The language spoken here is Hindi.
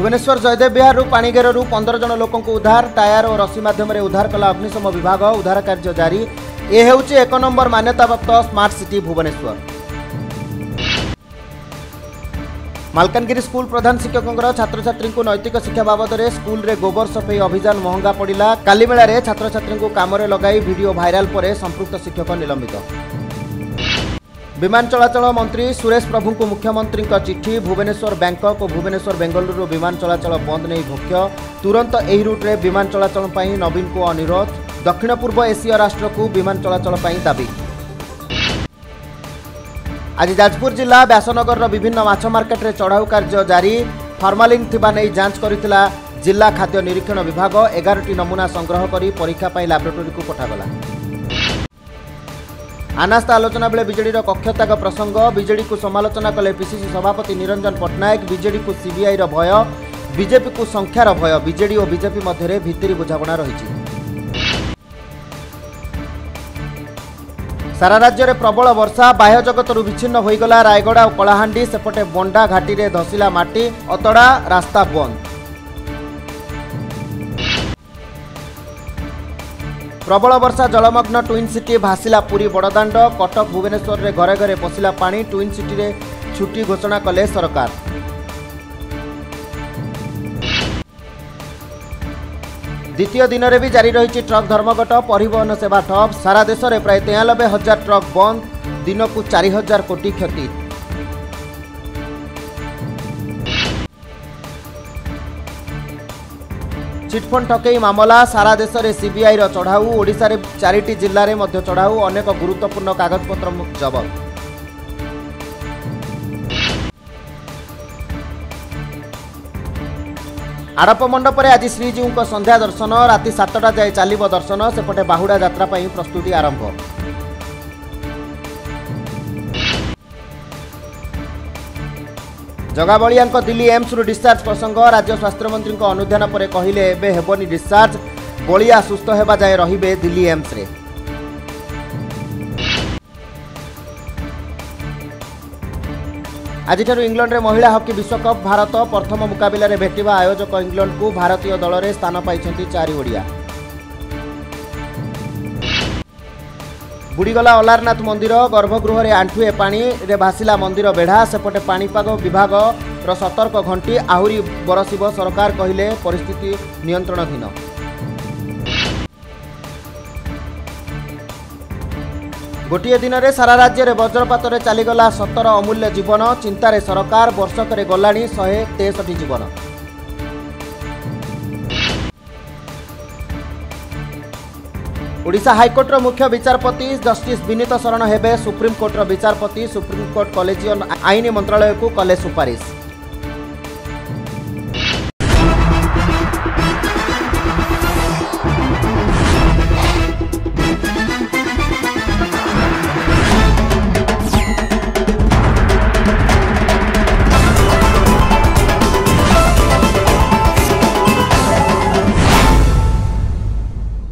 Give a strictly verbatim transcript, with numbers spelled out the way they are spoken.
भुवनेश्वर जयदेव विहार पाणीघेर पंद्रह जन लोक उद्धार टायर और रस्सी माध्यम उद्धार कला अग्निशम विभाग उद्धार कार्य जारी। यह होउछि एक नंबर मान्यताप्राप्त smart city Bhubaneswar. Malkangiri school प्रधान शिक्षकों छात्र छात्री को नैतिक शिक्षा बाबद में स्कूल रे गोबर सफाई अभियान महंगा पड़ा। काली मेला रे छात्र छात्री को काम लगाई वीडियो भाइराल पर संपृक्त शिक्षक निलंबित। विमान चलाचल मंत्री सुरेश प्रभु को मुख्यमंत्री चिठी। भुवनेश्वर बैंकक और भुवनेश्वर बेंगलुरु विमान चलाचल बंद नहीं भोक्य। तुरंत यह रूट्रे विमान चलाचल पर नवीन को अनुरोध। दक्षिण पूर्व एसीय राष्ट्र को विमान चलाचल पर दाबी। आज जाजपुर जिला व्यासनगर विभिन्न माछ मार्केट रे चढ़ाऊ कार्य जारी। फॉर्मालिन थिबा नै जांच करितला जिला खाद्य निरीक्षण विभाग। एगार टी नमूना संग्रह करी परीक्षा पाई लैबोरेटरी को पठागला। अनास्था आलोचना बेले बीजेडी कक्षत्याग प्रसंग। बीजेडी को समालोचना कले पीसीसी सभापति निरंजन पट्टनायक। बीजेडी को सीबीआई रो भय, बीजेपी को संख्यार भय। बीजेडी और बीजेपी मध्य भित्तिरी बुझामणा रही। सारा राज्य में प्रबल वर्षा। बाह्य जगत विच्छिन्न होईगला रायगड़ा और कलाहांडी। सेपटे बंडा घाटी रे धसिला माटी। अतड़ा रास्ता बंद। प्रबल वर्षा जलमग्न ट्विन सिटी भासिला पुरी बड़दाण्ड। कटक भुवनेश्वर रे घरे घरे पशिला पानी। ट्विन सिटी रे छुट्टी घोषणा कले सरकार। द्वितीय दिन में भी जारी रही ट्रक धर्मघट। परिवहन सेवा ठप। सारा देश में प्राय तेयानबे हजार ट्रक बंद। दिन को चार हजार कोटी क्षति। चिटफंड ठकई मामला। सारा देश में सीबीआई रो चढ़ाऊ। ओडिशा रे चारिटी जिल्ला रे मध्य चढ़ाऊ। अनेक गुरुत्वपूर्ण कागजपत्र जबत। आड़प मंडप में आज श्रीजीव संध्या दर्शन। राति सातटा जाए चलिब दर्शन। सेपटे बाहुड़ा यात्रा पर प्रस्तुति आरंभ। जगा बलिया दिल्ली एम्स रु डिस्चार्ज प्रसंग। राज्य स्वास्थ्य मंत्री अनुध्यान पर कहले एबे हेबनी डिस्चार्ज। बलिया सुस्थ हेबा जाए रहिबे दिल्ली एम्स रे। आज इंग्लैंड रे महिला हॉकी विश्वकप। भारत प्रथम मुकाबला रे भेटिबा आयोजक इंग्लैंड को। भारतीय दल रे स्थान पाइछंती चारि ओडिया। बुड़ीगला अलारनाथ मंदिर। गर्भगृह रे आंठुए पानी रे भासिला मंदिर बेढ़ा। सेपटे पाणीपाग विभाग रो सतर्क घंटी। आहुरी बरसिब सरकार कहिले परिस्थिति नियंत्रणाधीन। गोटे दिन में सारा राज्य में वज्रपात रे चलीगला सतर अमूल्य जीवन। चिंतार सरकार। वर्षक गलानी शहे तेसठी जीवन। ओडिशा हाईकोर्टर मुख्य विचारपति जस्टिस विनीत शरण हेबे सुप्रीमकोर्टर विचारपति। सुप्रीमकोर्ट कलेजियन आईन मंत्रालय को कले सुपारिश।